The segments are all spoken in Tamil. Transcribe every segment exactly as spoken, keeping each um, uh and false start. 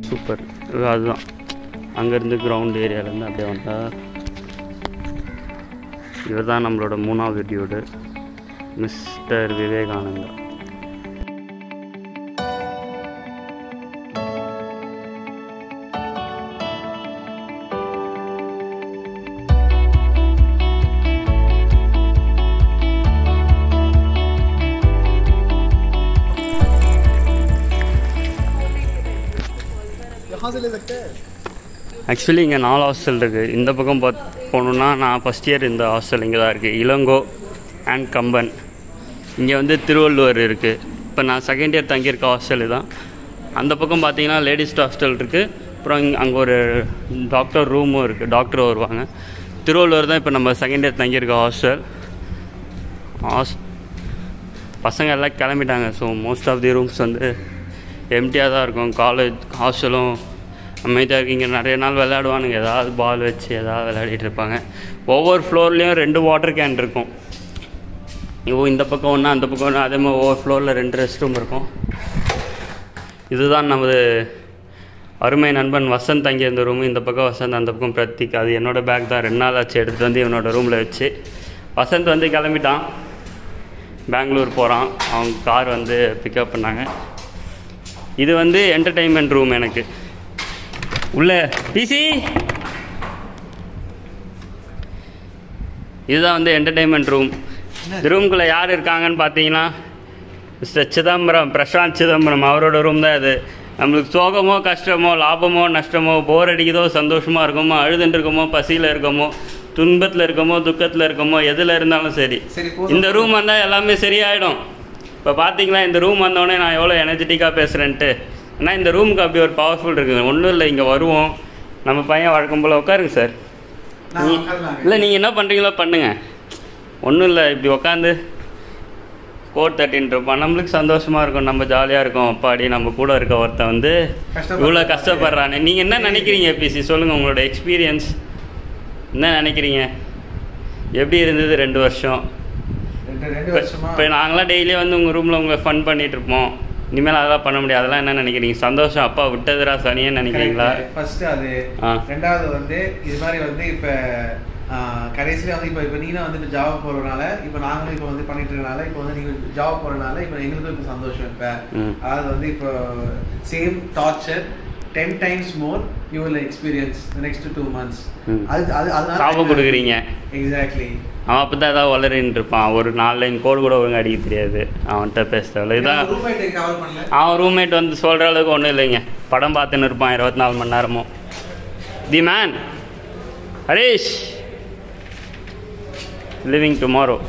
சூப்பர். அதுதான் அங்கேருந்து கிரவுண்ட் ஏரியாவிலேருந்து அப்படியே வந்தால் இவர் தான் நம்மளோட மூணாவது டியூடு, மிஸ்டர் விவேகானந்தா. ஆக்சுவலி இங்கே நாலு ஹாஸ்டல் இருக்குது. இந்த பக்கம் பார்த்து போகணுன்னா நான் ஃபஸ்ட் இயர் இந்த ஹாஸ்டல் இங்கே தான் இருக்குது, இளங்கோ அண்ட் கம்பன். இங்கே வந்து திருவள்ளுவர் இருக்குது. இப்போ நான் செகண்ட் இயர் தங்கியிருக்க ஹாஸ்டல் தான். அந்த பக்கம் பார்த்தீங்கன்னா லேடிஸ் ஹாஸ்டல் இருக்குது. அப்புறம் இங்கே அங்கே ஒரு டாக்டர் ரூமும் இருக்குது, டாக்டரும் வருவாங்க. திருவள்ளுவர் தான் இப்போ நம்ம செகண்ட் இயர் தங்கியிருக்க ஹாஸ்டல். ஹாஸ் பசங்க எல்லாம் கிளம்பிட்டாங்க. So most of the rooms வந்து எம்டியாக தான் இருக்கும். காலேஜ் ஹாஸ்டலும் அமைதியாக இருக்குது. இங்கே நிறைய நாள் விளையாடுவானுங்க, ஏதாவது பால் வச்சு ஏதாவது விளையாடிட்டு இருப்பாங்க. ஒவ்வொரு ஃப்ளோர்லேயும் ரெண்டு வாட்டர் கேன் இருக்கும். இப்போ இந்த பக்கம் ஒன்று, அந்த பக்கம் ஒன்று, அதே மாதிரி ஒவ்வொரு ஃப்ளோரில் ரெண்டு ரெஸ்ட் ரூம் இருக்கும். இதுதான் நமது அருமை நண்பன் வசந்த் தங்கி இருந்த ரூமு. இந்த பக்கம் வசந்த், அந்த பக்கம் பிரத்திக். அது என்னோடய பேக் தான், ரெண்டு நாள் ஆச்சு எடுத்துகிட்டு வந்து இவனோட ரூமில் வச்சு. வசந்த் வந்து கிளம்பிட்டான், பெங்களூர் போகிறான். அவங்க கார் வந்து பிக்கப் பண்ணாங்க. இது வந்து என்டர்டெயின்மெண்ட் ரூம். எனக்கு உள்ள பிசி இதுதான் வந்து என்டர்டெயின்மெண்ட் ரூம். இந்த ரூம்குள்ளே யார் இருக்காங்கன்னு பார்த்தீங்கன்னா மிஸ்டர் சிதம்பரம், பிரசாந்த் சிதம்பரம். அவரோட ரூம் தான் இது. நம்மளுக்கு சோகமோ கஷ்டமோ லாபமோ நஷ்டமோ, போர் அடிக்குதோ சந்தோஷமாக இருக்கமோ, அழுதுன்னு இருக்கமோ, பசியில் இருக்கமோ, துன்பத்தில் இருக்கமோ, துக்கத்தில் இருக்கமோ, எதில் இருந்தாலும் சரி இந்த ரூம் வந்தால் எல்லாமே சரியாயிடும். இப்போ பார்த்தீங்களா இந்த ரூம் வந்தோடனே நான் எவ்வளோ எனர்ஜெட்டிக்காக பேசுகிறேன்ட்டு. ஆனால் இந்த ரூமுக்கு அப்படி ஒரு பவர்ஃபுல் இருக்குது. ஒன்றும் இல்லை, இங்கே வருவோம், நம்ம பையன் வழக்கம் போல் உட்காருங்க சார். இல்லை நீங்கள் என்ன பண்ணுறீங்களோ பண்ணுங்கள், ஒன்றும் இல்லை. இப்படி உட்காந்து கோட் தட்டின்னு இருப்போம், நம்மளுக்கு சந்தோஷமாக இருக்கும், நம்ம ஜாலியாக இருக்கும். அப்பாடி நம்ம கூட இருக்க ஒருத்தன் வந்து இவ்வளோ கஷ்டப்படுறானே. நீங்கள் என்ன நினைக்கிறீங்க பிசி, சொல்லுங்கள் உங்களோட எக்ஸ்பீரியன்ஸ் என்ன நினைக்கிறீங்க? எப்படி இருந்தது ரெண்டு வருஷம்? இப்போ நாங்களாம் டெய்லியும் வந்து உங்கள் ரூமில் உங்களை ஃபன் பண்ணிகிட்டு இருப்போம். இனிமேல் அதெல்லாம் பண்ண முடியாது. அதெல்லாம் என்ன நினைக்கிறீங்க? சந்தோஷம் அப்பா விட்டதுரா சனியன்னு நினைக்கிறீங்களா? ஃபர்ஸ்ட் அது. ரெண்டாவது வந்து இது மாதிரி வந்து இப்போ கடைசியில் வந்து இப்போ இப்போ நீங்களும் வந்து இப்போ ஜாப் போகிறதுனால, இப்போ நாங்களும் இப்போ வந்து பண்ணிட்டு இருக்கனால, இப்போ வந்து நீங்கள் ஜாப் போகிறதுனால இப்போ எங்களுக்கும் இப்போ சந்தோஷம். இப்போ அதாவது வந்து இப்போ same torture ten times more you will experience the next two months. அது அது அதனால சாபம் கொடுக்குறீங்க. எக்ஸாக்ட்லி. அவன் அப்போ தான் ஏதாவது வளரின்னு இருப்பான். ஒரு நாலு லைன் கோடு கூட ஒழுங்காக அடிக்க தெரியாது அவன்கிட்ட பேசுகிறவள. இதான் அவன் ரூம்மேட் வந்து சொல்கிற அளவுக்கு ஒன்றும் இல்லைங்க. படம் பார்த்துன்னு இருப்பான் இருபத்தி நாலு மணி நேரமும். The man Harish living tomorrow.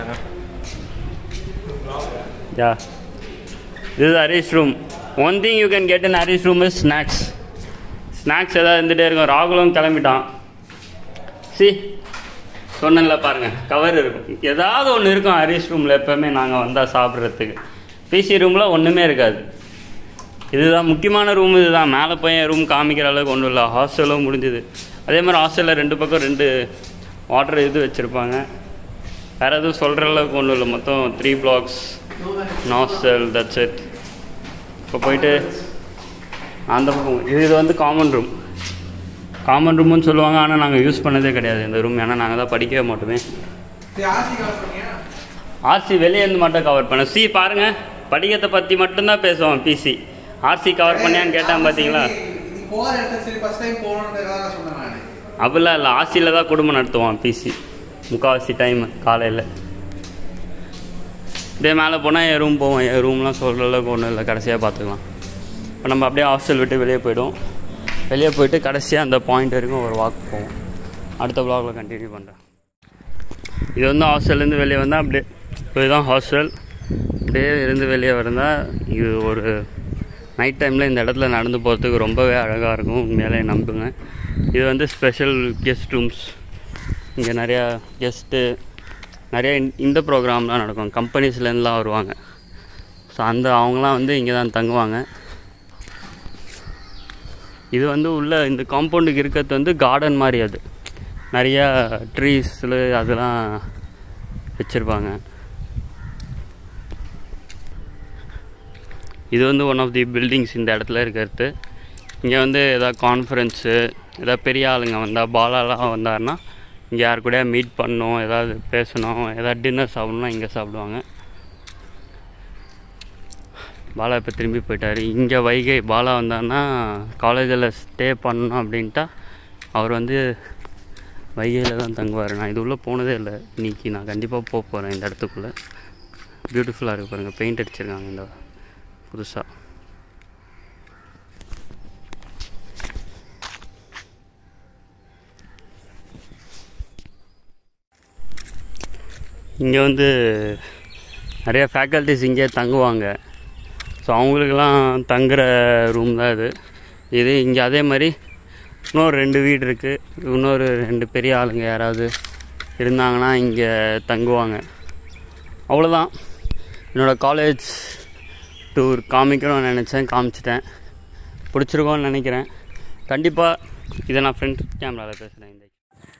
Yeah this is Harish room. One thing you can get in Harish room is snacks. Snacks ஏதாவது இருந்துகிட்டே இருக்கும். ராகுலும் கிளம்பிட்டான். சி சொன்னல பாருங்கள், கவர் இருக்கும், ஏதாவது ஒன்று இருக்கும் ஹரிஷ் ரூமில். எப்போவுமே நாங்கள் வந்தால் சாப்பிட்றதுக்கு. பிசி ரூமில் ஒன்றுமே இருக்காது. இதுதான் முக்கியமான ரூம். இதுதான் மேலே போய் ரூம் காமிக்கிற அளவுக்கு ஒன்றும் இல்லை. ஹாஸ்டலும் முடிஞ்சுது. அதே மாதிரி ஹாஸ்டலில் ரெண்டு பக்கம் ரெண்டு வாட்டர் இது வச்சுருப்பாங்க. வேறு எதுவும் சொல்கிற அளவுக்கு ஒன்றும் இல்லை. மொத்தம் three blocks hostel, that's it. இப்போ போயிட்டு அந்த பக்கம் இது இது வந்து காமன் ரூம். காமன் ரூம்னு சொல்லுவாங்க, ஆனால் நாங்கள் யூஸ் பண்ணதே கிடையாது இந்த ரூம். ஏன்னா நாங்கள் தான் படிக்கவே மாட்டோமே. ஆர்சி வெளியே இருந்து மட்டும் கவர் பண்ண. சி பாருங்கள், படிக்கிறதை பற்றி மட்டும்தான் பேசுவோம். பிசி ஆர்சி கவர் பண்ணியான்னு கேட்டான் பார்த்தீங்களா? அப்படிலாம் இல்லை, ஆர்சியில் தான் குடும்பம் நடத்துவான் பிசி முக்கால்வாசி டைம் காலையில். அப்படியே மேலே போனால் என் ரூம் போவோம். என் ரூம்லாம் சொல்கிற அளவுக்கு ஒன்றும் இல்லை, கடைசியாக பார்த்துக்கலாம். இப்போ நம்ம அப்படியே ஹாஸ்டல் விட்டு வெளியே போய்டும். வெளியே போய்ட்டு கடைசியாக அந்த பாயிண்ட் வரைக்கும் ஒரு வாக் போவோம். அடுத்த வ்ளாகில் கண்டினியூ பண்ணுறேன். இது வந்து ஹாஸ்டல்லேருந்து வெளியே வந்தால் அப்படியே இதுதான் ஹாஸ்டல். அப்படியே இருந்து வெளியே வந்தால் இது ஒரு நைட் டைமில் இந்த இடத்துல நடந்து போகிறதுக்கு ரொம்பவே அழகாக இருக்கும். உண்மையிலே நம்புங்க. இது வந்து ஸ்பெஷல் கெஸ்ட் ரூம்ஸ். இங்கே நிறையா கெஸ்ட்டு, நிறையா இந்த ப்ரோக்ராம்லாம் நடக்கும். கம்பெனிஸ்லேருந்துலாம் வருவாங்க. ஸோ அந்த அவங்களாம் வந்து இங்கே தான் தங்குவாங்க. இது வந்து உள்ள இந்த காம்பவுண்டுக்கு இருக்கிறது வந்து கார்டன் மாதிரி. அது நிறையா ட்ரீஸில் அதெல்லாம் வச்சுருப்பாங்க. இது வந்து ஒன் ஆஃப் தி பில்டிங்ஸ் இந்த இடத்துல இருக்கிறது. இங்கே வந்து எதாவது கான்ஃபரன்ஸு எதாவது பெரிய ஆளுங்க வந்தால் பாலாலாம் வந்தாருன்னா இங்கே யார் கூட மீட் பண்ணணும், ஏதாவது பேசணும், ஏதாவது டின்னர் சாப்பிட்ணுன்னா இங்கே சாப்பிடுவாங்க. பாலா இப்போ திரும்பி போயிட்டார். இங்கே வைகை பாலா வந்தார்னா காலேஜில் ஸ்டே பண்ணணும் அப்படின்ட்டா அவர் வந்து வைகையில் தான் தங்குவார். நான் இது உள்ளே போனதே இல்லை. இன்றைக்கி நான் கண்டிப்பாக போக போகிறேன் இந்த இடத்துக்குள்ளே. பியூட்டிஃபுல்லாக இருக்குது பாருங்கள், பெயிண்ட் அடிச்சிருக்காங்க இந்த புதுசாக. இங்கே வந்து நிறைய ஃபேக்கல்ட்டிஸ் இங்கே தங்குவாங்க. ஸோ அவங்களுக்கெல்லாம் தங்குற ரூம் தான் இது. இது இங்கே அதே மாதிரி இன்னொரு ரெண்டு வீடு இருக்குது. இன்னொரு ரெண்டு பெரிய ஆளுங்க யாராவது இருந்தாங்கன்னா இங்கே தங்குவாங்க. அவ்வளோதான். என்னோடய காலேஜ் டூர் காமிக்கணும்னு நினச்சேன், காமிச்சிட்டேன். பிடிச்சிருக்கோன்னு நினைக்கிறேன். கண்டிப்பாக இதை நான் ஃப்ரண்ட் கேமராவில் பேசுகிறேன். இந்த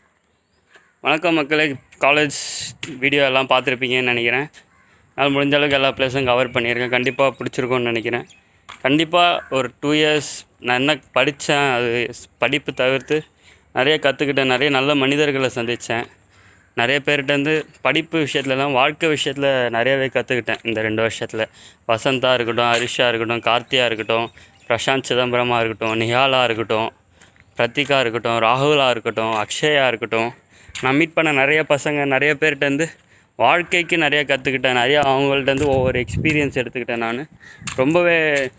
வணக்கம் மக்களே, காலேஜ் வீடியோ எல்லாம் பார்த்துருப்பீங்கன்னு நினைக்கிறேன். நான் முடிஞ்ச அளவுக்கு எல்லா பிளேஸும் கவர் பண்ணியிருக்கேன். கண்டிப்பாக பிடிச்சிருக்கோன்னு நினைக்கிறேன். கண்டிப்பாக ஒரு டூ இயர்ஸ் நான் என்ன படித்தேன், அது படிப்பு தவிர்த்து நிறைய கற்றுக்கிட்டேன். நிறைய நல்ல மனிதர்களை சந்தித்தேன். நிறைய பேர்கிட்டருந்து படிப்பு விஷயத்துலலாம் வாழ்க்கை விஷயத்தில் நிறையவே கற்றுக்கிட்டேன் இந்த ரெண்டு வருஷத்தில். வசந்தா இருக்கட்டும், ஹரிஷா இருக்கட்டும், கார்த்தியா இருக்கட்டும், பிரசாந்த் சிதம்பரமாக இருக்கட்டும், நிஹாலா இருக்கட்டும், பிரத்திகா இருக்கட்டும், ராகுலா இருக்கட்டும், அக்ஷயா இருக்கட்டும், நான் மீட் பண்ண நிறைய பசங்க நிறைய பேர்கிட்டருந்து வாழ்க்கைக்கு நிறையா கற்றுக்கிட்டேன். நிறையா அவங்கள்ட்டேருந்து ஒவ்வொரு எக்ஸ்பீரியன்ஸ் எடுத்துக்கிட்டேன். நான் ரொம்பவே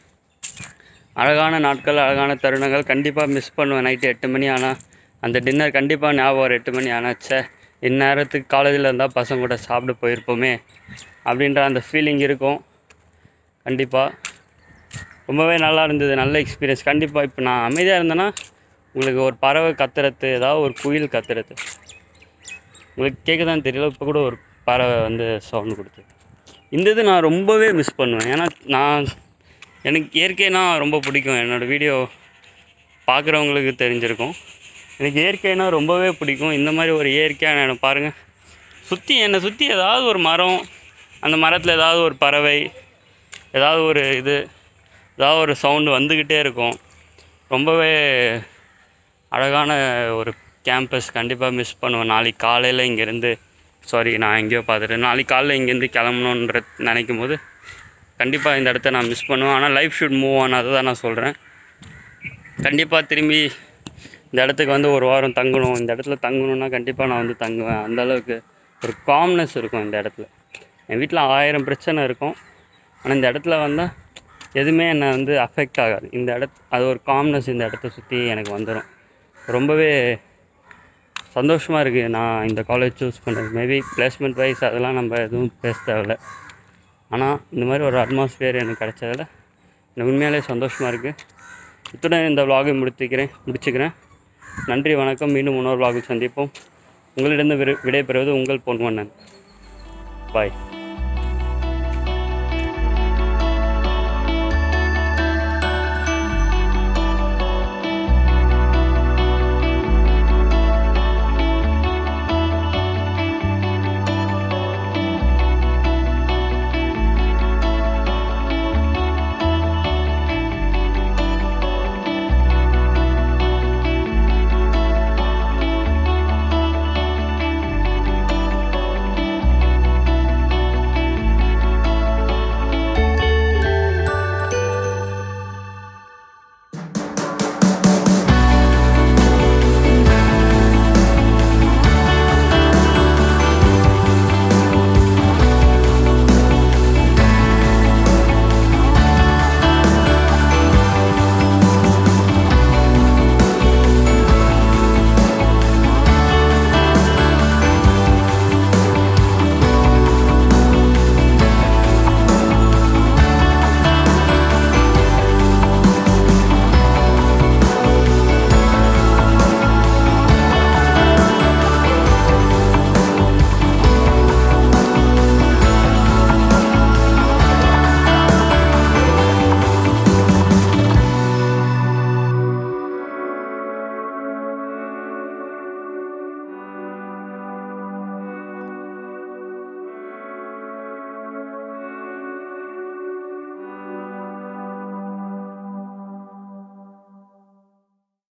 அழகான நாட்கள், அழகான தருணங்கள். கண்டிப்பாக மிஸ் பண்ணுவேன். நைட்டு எட்டு மணி ஆனால் அந்த டின்னர் கண்டிப்பாக ஞாபகம் ஒரு எட்டு மணி ஆனாச்சே, இந்நேரத்துக்கு காலேஜில் இருந்தால் பசங்க கூட சாப்பிட போயிருப்போமே அப்படின்ற அந்த ஃபீலிங் இருக்கும். கண்டிப்பாக ரொம்பவே நல்லா இருந்தது, நல்ல எக்ஸ்பீரியன்ஸ். கண்டிப்பாக இப்போ நான் அமைதியாக இருந்தேன்னா உங்களுக்கு ஒரு பறவை கத்துறது, ஏதாவது ஒரு குயில் கத்துறது உங்களுக்கு கேட்க தான் தெரியல. இப்போ கூட ஒரு பறவை வந்து சவுண்டு கொடுத்து இந்த இது நான் ரொம்பவே மிஸ் பண்ணுவேன். ஏன்னா நான் எனக்கு இயற்கைனா ரொம்ப பிடிக்கும். என்னோடய வீடியோ பார்க்குறவங்களுக்கு தெரிஞ்சிருக்கும். எனக்கு இயற்கைனா ரொம்பவே பிடிக்கும். இந்த மாதிரி ஒரு இயற்கையான இடம் பாருங்கள். சுற்றி என்னை சுற்றி ஏதாவது ஒரு மரம், அந்த மரத்தில் ஏதாவது ஒரு பறவை, ஏதாவது ஒரு இது, ஏதாவது ஒரு சவுண்டு வந்துக்கிட்டே இருக்கும். ரொம்பவே அழகான ஒரு கேம்பஸ். கண்டிப்பாக மிஸ் பண்ணுவேன். நாளைக்கு காலையில் இங்கேருந்து சாரி நான் எங்கேயோ பார்த்துட்டேன். நாளைக்கு காலையில் இங்கேருந்து கிளம்பணுன்ற நினைக்கும் போது கண்டிப்பாக இந்த இடத்த நான் மிஸ் பண்ணுவேன். ஆனால் லைஃப் ஷுட் மூவ் ஆன், அதை தான் நான் சொல்கிறேன். கண்டிப்பாக திரும்பி இந்த இடத்துக்கு வந்து ஒரு வாரம் தங்கணும். இந்த இடத்துல தங்கணுன்னா கண்டிப்பாக நான் வந்து தங்குவேன். அந்தளவுக்கு ஒரு காம்னஸ் இருக்கும் இந்த இடத்துல. என் வீட்டில் ஆயிரம் பிரச்சனை இருக்கும், ஆனால் இந்த இடத்துல வந்தால் எதுவுமே என்னை வந்து அஃபெக்ட் ஆகாது. இந்த இடத்து அது ஒரு காம்னஸ் இந்த இடத்த சுற்றி எனக்கு வந்துடும். ரொம்பவே சந்தோஷமாக இருக்குது நான் இந்த காலேஜ் சூஸ் பண்ணுறது. மேபி பிளேஸ்மெண்ட் வைஸ் அதெல்லாம் நம்ம எதுவும் பேச தேவையில்ல. ஆனால் இந்த மாதிரி ஒரு அட்மாஸ்பியர் எனக்கு கிடைச்சதில் எனக்கு உண்மையாலே சந்தோஷமாக இருக்குது. இத்துடன் இந்த விலாகை முடித்துக்கிறேன் முடிச்சுக்கிறேன் நன்றி, வணக்கம். மீண்டும் இன்னொரு விலாகில் சந்திப்போம். உங்களிடம் விடை பெறுவது உங்கள் பொன்வண்ணன். பாய்.